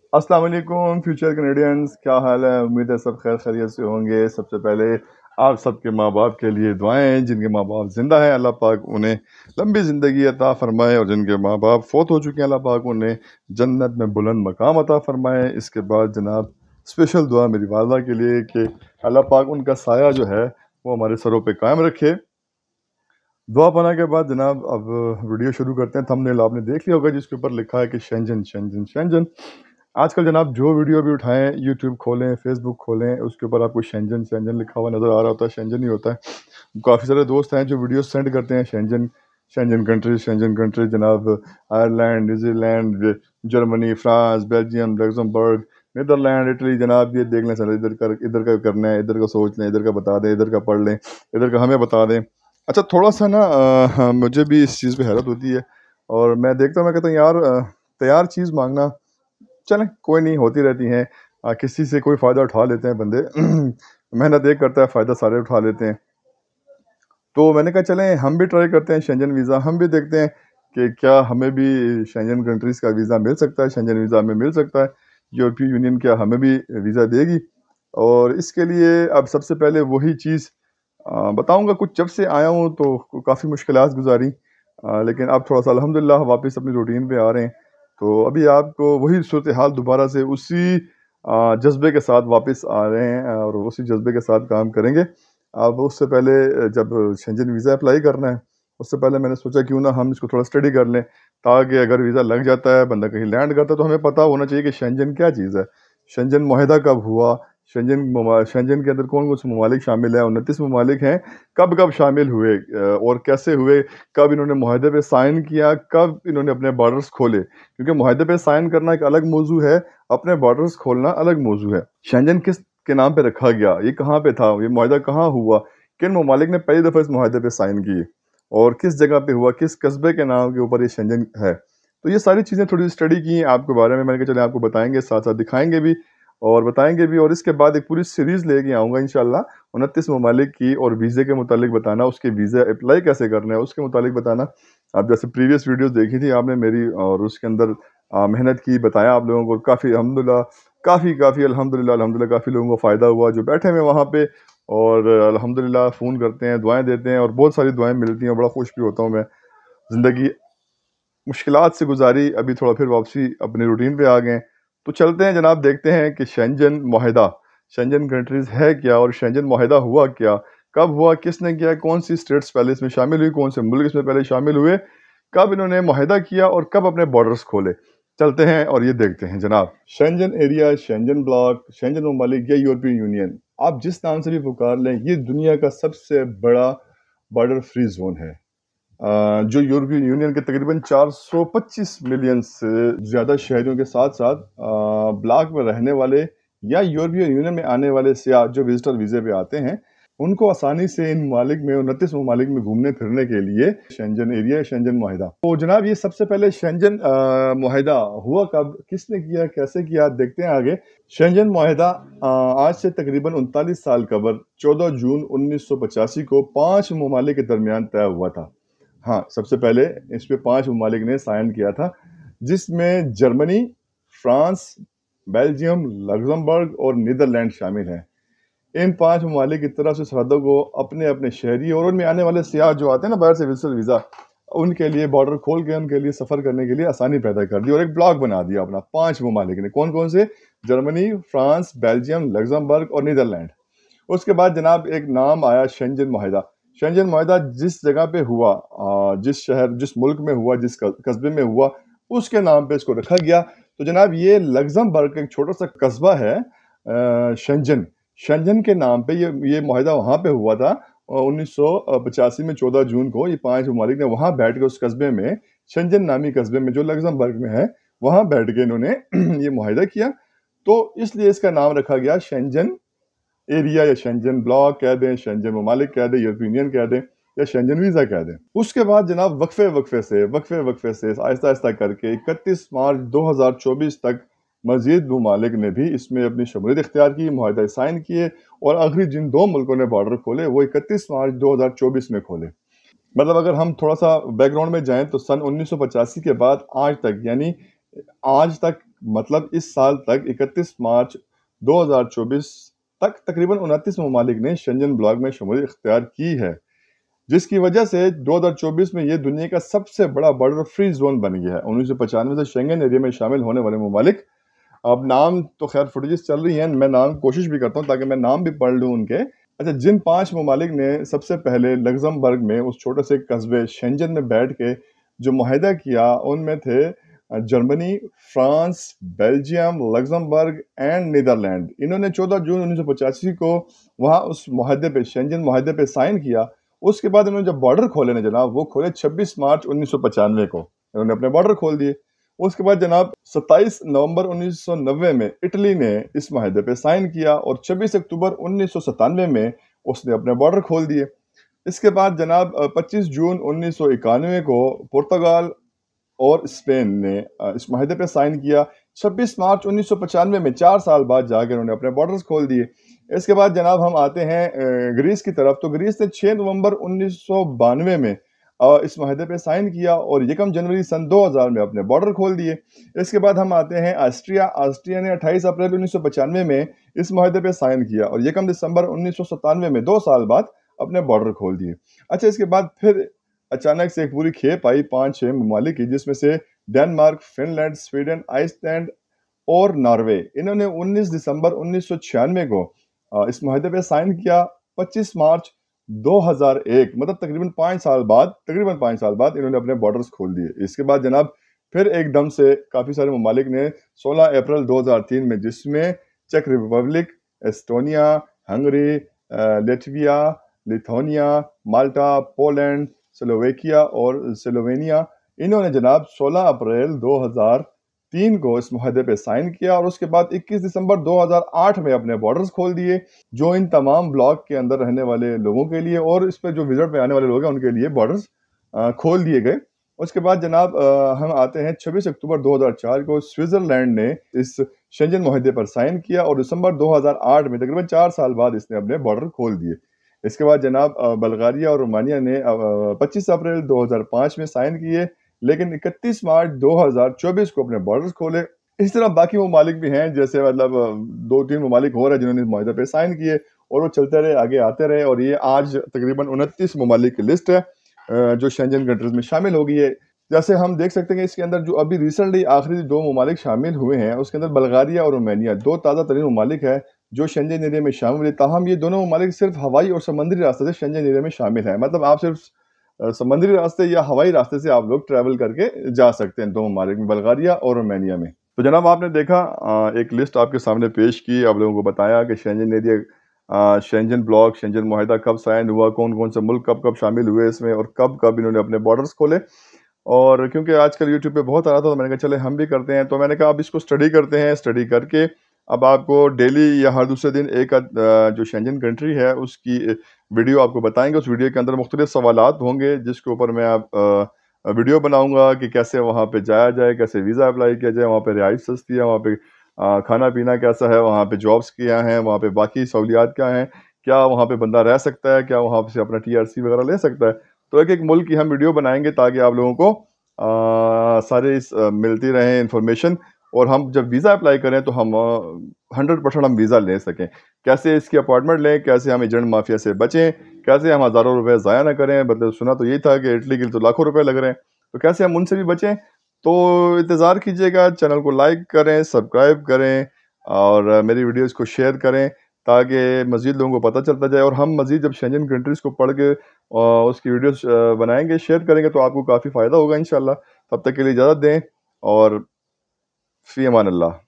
السلام علیکم future Canadians, کیا حال ہے؟ امید ہے سب خیر خیریت سے ہوں گے۔ سب سے پہلے آپ سب کے ماں باپ کے لیے دعائیں، جن کے ماں باپ زندہ ہیں اللہ پاک انہیں لمبی زندگی عطا فرمائے، اور جن کے ماں باپ فوت ہو چکے ہیں اللہ پاک انہیں جنت میں بلند مقام عطا فرمائے۔ اس کے بعد جناب اسپیشل دعا میری والدہ کے لیے کہ اللہ پاک ان کا سایہ جو ہے وہ ہمارے سروں پہ قائم رکھے۔ دعا پانا کے بعد جناب اب ویڈیو شروع کرتے ہیں۔ تھم نیل آپ نے دیکھ لیا ہوگا جس کے اوپر لکھا ہے کہ شینجن شینجن شینجن۔ آج کل جناب جو ویڈیو بھی اٹھائیں، یوٹیوب کھولیں، فیس بک کھولیں، اس کے اوپر آپ کو شینجن شینجن لکھا ہوا نظر آ رہا ہوتا ہے۔ شینجن ہی ہوتا ہے۔ کافی سارے دوست ہیں جو ویڈیو سینڈ کرتے ہیں Schengen Schengen countries, Schengen countries جناب Ireland, New Zealand, Germany, France, Belgium, Luxembourg, Netherland, Italy. جناب یہ دیکھ لیں سر، ادھر کا کرنا ہے، ادھر کا سوچ لیں، ادھر کا بتا دیں، ادھر کا پڑھ لیں، ادھر کا ہمیں بتا دیں۔ اچھا تھوڑا سا نا مجھے بھی اس چیز پہ حیرت ہوتی ہے، اور میں دیکھتا ہوں، میں کہتا ہوں یار تیار چیز مانگنا، چلیں کوئی نہیں، ہوتی رہتی ہیں۔ کسی سے کوئی فائدہ اٹھا لیتے ہیں بندے محنت ایک کرتا ہے، فائدہ سارے اٹھا لیتے ہیں۔ تو میں نے کہا چلیں ہم بھی ٹرائی کرتے ہیں شینجن ویزا، ہم بھی دیکھتے ہیں کہ کیا ہمیں بھی شینجن کنٹریز کا ویزا مل سکتا ہے، شینجن ویزا ہمیں مل سکتا ہے، یورپی یونین کیا ہمیں بھی ویزا دے گی۔ اور اس کے لیے اب سب سے پہلے وہی چیز بتاؤں گا۔ کچھ جب سے آیا ہوں تو کافی مشکلات گزاری، لیکن اب تھوڑا سا الحمدللہ واپس اپنی روٹین پہ آ رہے ہیں۔ تو ابھی آپ کو وہی صورتحال دوبارہ سے اسی جذبے کے ساتھ واپس آ رہے ہیں، اور اسی جذبے کے ساتھ کام کریں گے۔ اب اس سے پہلے جب شینجن ویزا اپلائی کرنا ہے، اس سے پہلے میں نے سوچا کیوں نہ ہم اس کو تھوڑا اسٹڈی کر لیں، تاکہ اگر ویزا لگ جاتا ہے، بندہ کہیں لینڈ کرتا ہے، تو ہمیں پتہ ہونا چاہیے کہ شینجن کیا چیز ہے، شینجن معاہدہ کب ہوا، شینجن کے اندر کون کون سے ممالک شامل ہیں، 29 ممالک ہیں، کب کب شامل ہوئے، اور کیسے ہوئے، کب انہوں نے معاہدے پہ سائن کیا، کب انہوں نے اپنے بارڈرز کھولے، کیونکہ معاہدے پہ سائن کرنا ایک الگ موضوع ہے، اپنے بارڈرز کھولنا الگ موضوع ہے۔ شینجن کس کے نام پہ رکھا گیا، یہ کہاں پہ تھا، یہ معاہدہ کہاں ہوا، کن ممالک نے پہلی دفعہ اس معاہدے پہ سائن کیے، اور کس جگہ پہ ہوا، کس قصبے کے نام کے اوپر یہ شینجن ہے۔ تو یہ ساری چیزیں تھوڑی اسٹڈی کی ہیں آپ کے بارے میں نے کہا چلیں آپ کو بتائیں گے، ساتھ ساتھ دکھائیں گے بھی اور بتائیں گے بھی، اور اس کے بعد ایک پوری سیریز لے کے آؤں گا انشاءاللہ 29 ممالک کی، اور ویزے کے متعلق بتانا، اس کے ویزا اپلائی کیسے کرنا ہے اس کے متعلق بتانا۔ اب جیسے پریویس ویڈیوز دیکھی تھی آپ نے میری، اور اس کے اندر محنت کی، بتایا آپ لوگوں کو، کافی الحمدللہ، کافی الحمدللہ کافی لوگوں کو فائدہ ہوا جو بیٹھے ہوئے وہاں پہ، اور الحمدللہ فون کرتے ہیں، دعائیں دیتے ہیں، اور بہت ساری دعائیں ملتی ہیں، بڑا خوش بھی ہوتا ہوں میں۔ زندگی مشکلات سے گزاری، ابھی تھوڑا پھر واپسی اپنی روٹین پہ آ گئے ہیں۔ تو چلتے ہیں جناب، دیکھتے ہیں کہ شینجن معاہدہ، شینجن کنٹریز ہے کیا، اور شینجن معاہدہ ہوا کیا، کب ہوا، کس نے کیا، کون سی اسٹیٹس پہلے اس میں شامل ہوئی، کون سے ملک اس میں پہلے شامل ہوئے، کب انہوں نے معاہدہ کیا، اور کب اپنے بارڈرز کھولے۔ چلتے ہیں اور یہ دیکھتے ہیں جناب۔ شینجن ایریا، شینجن بلاک، شینجن ممالک یا یورپی یونین، آپ جس نام سے بھی پکار لیں، یہ دنیا کا سب سے بڑا بارڈر فری زون ہے، جو یورپی یونین کے تقریباً 425 ملین سے زیادہ شہریوں کے ساتھ ساتھ بلاک میں رہنے والے یا یورپی یونین میں آنے والے سیاح جو وزٹر ویزے پہ آتے ہیں، ان کو آسانی سے ان ممالک میں، 29 ممالک میں گھومنے پھرنے کے لیے شینجن ایریا، شینجن معاہدہ۔ تو جناب یہ سب سے پہلے شینجن معاہدہ ہوا کب، کس نے کیا، کیسے کیا، دیکھتے ہیں آگے۔ شینجن معاہدہ آج سے تقریباً 39 سال قبل 14 جون 1985 کو 5 ممالک کے درمیان طے ہوا تھا۔ ہاں، سب سے پہلے اس پہ 5 ممالک نے سائن کیا تھا، جس میں جرمنی، فرانس، بیلجیم، لگزمبرگ اور نیدرلینڈ شامل ہیں۔ ان 5 ممالک کی طرف سے سرحدوں کو اپنے اپنے شہری اور ان میں آنے والے سیاح جو آتے ہیں نا باہر سے وزٹر ویزا، ان کے لیے بارڈر کھول کے ان کے لیے سفر کرنے کے لیے آسانی پیدا کر دی، اور ایک بلاک بنا دیا اپنا 5 ممالک نے۔ کون کون سے؟ جرمنی، فرانس، بیلجیم، لگزمبرگ اور نیدرلینڈ۔ اس کے بعد جناب ایک نام آیا شینجن معاہدہ۔ شینجن معاہدہ جس جگہ پہ ہوا، جس شہر، جس ملک میں ہوا، جس قصبے میں ہوا، اس کے نام پہ اس کو رکھا گیا۔ تو جناب یہ لگزمبرگ کا ایک چھوٹا سا قصبہ ہے، شینجن، شینجن کے نام پہ یہ معاہدہ وہاں پہ ہوا تھا 1985 میں 14 جون کو۔ یہ 5 ممالک نے وہاں بیٹھ کے اس قصبے میں، شینجن نامی قصبے میں جو لگزمبرگ میں ہے، وہاں بیٹھ کے انہوں نے یہ معاہدہ کیا۔ تو اس لیے اس کا نام رکھا گیا شینجن ایریا، یا شینجن بلاک کہہ دیں، شینجن ممالک کہہ دیں، یورپی یونین کہہ دیں، یا شینجن ویزا کہہ دیں۔ اس کے بعد جناب وقفے سے آہستہ آہستہ کر کے 31 مارچ 2024 تک مزید ممالک نے بھی اس میں اپنی شمولیت اختیار کی، معاہدہ سائن کیے، اور آخری جن 2 ملکوں نے بارڈر کھولے وہ 31 مارچ 2024 میں کھولے۔ مطلب اگر ہم تھوڑا سا بیک گراؤنڈ میں جائیں تو سن 1985 کے بعد آج تک، یعنی آج تک مطلب اس سال تک 31 مارچ 2024 تک تقریباً 29 ممالک نے شنجن بلاک میں شمولیت اختیار کی ہے، جس کی وجہ سے 2024 میں یہ دنیا کا سب سے بڑا بارڈر فری زون بن گیا ہے۔ 1995 سے شنگن ایریا میں شامل ہونے والے ممالک، اب نام تو خیر فوٹیجز چل رہی ہیں، میں نام کوشش بھی کرتا ہوں تاکہ میں نام بھی پڑھ لوں ان کے۔ اچھا، جن 5 ممالک نے سب سے پہلے لگزمبرگ میں اس چھوٹے سے قصبے شنجن میں بیٹھ کے جو معاہدہ کیا، ان میں تھے Germany, France, Belgium, Luxembourg and Netherland. انہوں نے 14 جون 1985 کو وہاں اس معاہدے پہ، شنجن معاہدے پہ سائن کیا۔ اس کے بعد انہوں نے جب بارڈر کھولے نا جناب، وہ کھولے 26 مارچ 1995 کو، انہوں نے اپنے بارڈر کھول دیے۔ اس کے بعد جناب 27 نومبر 1990 میں اٹلی نے اس معاہدے پہ سائن کیا، اور 26 اکتوبر 1997 میں اس نے اپنے بارڈر کھول دیے۔ اس کے بعد جناب 25 جون 1991 کو پرتگال اور اسپین نے اس معاہدے پہ سائن کیا۔ 26 مارچ 1995 میں 4 سال بعد جا کے انہوں نے اپنے بارڈرز کھول دیے۔ اس کے بعد جناب ہم آتے ہیں گریس کی طرف، تو گریس نے 6 نومبر 1992 میں اس معاہدے پہ سائن کیا، اور 1 جنوری سن 2000 میں اپنے بارڈر کھول دیے۔ اس کے بعد ہم آتے ہیں آسٹریا نے 28 اپریل 1995 میں اس معاہدے پہ سائن کیا، اور 1 دسمبر 1997 میں 2 سال بعد اپنے بارڈر کھول دیے۔ اچھا، اس کے بعد پھر اچانک سے ایک پوری کھیپ آئی 5-6 ممالک کی، جس میں سے Denmark, Finland, Sweden, Iceland اور ناروے۔ انہوں نے 19 دسمبر 1996 کو اس معاہدے پہ سائن کیا۔ 25 مارچ 2001 مطلب تقریباً 5 سال بعد انہوں نے اپنے بارڈرز کھول دیے۔ اس کے بعد جناب پھر ایک دم سے کافی سارے ممالک نے 16 اپریل 2003 میں، جس میں چیک Republic, Estonia, Hungary, Latvia, Lithuania, Malta, Poland, Slovakia اور سلووینیا، انہوں نے جناب 16 اپریل 2003 کو اس معاہدے پہ سائن کیا، اور اس کے بعد 21 دسمبر 2008 میں اپنے بارڈرز کھول دیے، جو ان تمام بلاک کے اندر رہنے والے لوگوں کے لیے اور اس پہ جو وزٹ پہ آنے والے لوگ ہیں ان کے لیے بارڈرز کھول دیے گئے۔ اس کے بعد جناب ہم آتے ہیں 26 اکتوبر 2004 کو سوئٹزرلینڈ نے اس شنجن معاہدے پر سائن کیا، اور دسمبر 2008 میں تقریباً 4 سال بعد اس نے اپنے بارڈر کھول دیے۔ اس کے بعد جناب بلغاریہ اور رومانیہ نے 25 اپریل 2005 میں سائن کیے، لیکن 31 مارچ 2024 کو اپنے بارڈرز کھولے۔ اس طرح باقی ممالک بھی ہیں، جیسے مطلب 2-3 ممالک اور ہیں جنہوں نے معاہدے پہ سائن کیے، اور وہ چلتے رہے، آگے آتے رہے، اور یہ آج تقریباً 29 ممالک کی لسٹ ہے جو شنجن کنٹریز میں شامل ہو گئی ہے۔ جیسے ہم دیکھ سکتے ہیں کہ اس کے اندر جو ابھی ریسنٹلی آخری 2 ممالک شامل ہوئے ہیں، اس کے اندر بلغاریہ اور رومانیہ 2 تازہ ترین ممالک ہیں جو شنجن ایریا میں شامل ہیں۔ تاہم یہ دونوں ممالک صرف ہوائی اور سمندری راستے سے شنجن ایریا میں شامل ہیں، مطلب آپ صرف سمندری راستے یا ہوائی راستے سے آپ لوگ ٹریول کر کے جا سکتے ہیں 2 ممالک میں، بلغاریہ اور رومانیہ میں۔ تو جناب آپ نے دیکھا ایک لسٹ آپ کے سامنے پیش کی، آپ لوگوں کو بتایا کہ شنجن ایریا، شنجن بلاک، شنجن معاہدہ کب سائن ہوا، کون کون سے ملک کب کب شامل ہوئے اس میں، اور کب کب انہوں نے اپنے بارڈرز کھولے۔ اور کیونکہ آج کل یوٹیوب پہ بہت آ رہا تھا تو میں نے کہا چلے ہم بھی کرتے ہیں، تو میں نے کہا اب اس کو اسٹڈی کرتے ہیں، اسٹڈی کر کے اب آپ کو ڈیلی یا ہر دوسرے دن ایک جو شنجن کنٹری ہے اس کی ویڈیو آپ کو بتائیں گے۔ اس ویڈیو کے اندر مختلف سوالات ہوں گے جس کے اوپر میں آپ ویڈیو بناؤں گا کہ کیسے وہاں پہ جایا جائے، کیسے ویزا اپلائی کیا جائے، وہاں پہ رہائش سستی ہے، وہاں پہ کھانا پینا کیسا ہے، وہاں پہ جابس کیا ہیں، وہاں پہ باقی سہولیات کیا ہیں، کیا وہاں پہ بندہ رہ سکتا ہے، کیا وہاں سے اپنا TRC وغیرہ لے سکتا ہے۔ تو ایک ایک ملک کی ہم ویڈیو بنائیں گے تاکہ آپ لوگوں کو سارے ملتی رہیں انفارمیشن، اور ہم جب ویزا اپلائی کریں تو ہم 100% ہم ویزا لے سکیں، کیسے اس کی اپائنٹمنٹ لیں، کیسے ہم ایجنٹ مافیا سے بچیں، کیسے ہم ہزاروں روپے ضائع نہ کریں، مطلب سنا تو یہی تھا کہ اٹلی کے لیے تو لاکھوں روپے لگ رہے ہیں، تو کیسے ہم ان سے بھی بچیں۔ تو انتظار کیجیے گا، چینل کو لائک کریں، سبسکرائب کریں، اور میری ویڈیوز کو شیئر کریں تاکہ مزید لوگوں کو پتہ چلتا جائے، اور ہم مزید جب شنجن کنٹریز کو پڑھ کے اس کی ویڈیوز بنائیں گے، شیئر کریں گے، تو آپ کو کافی فائدہ ہوگا انشاءاللہ۔ تب تک کے لیے اجازت دیں، اور فی امان اللہ۔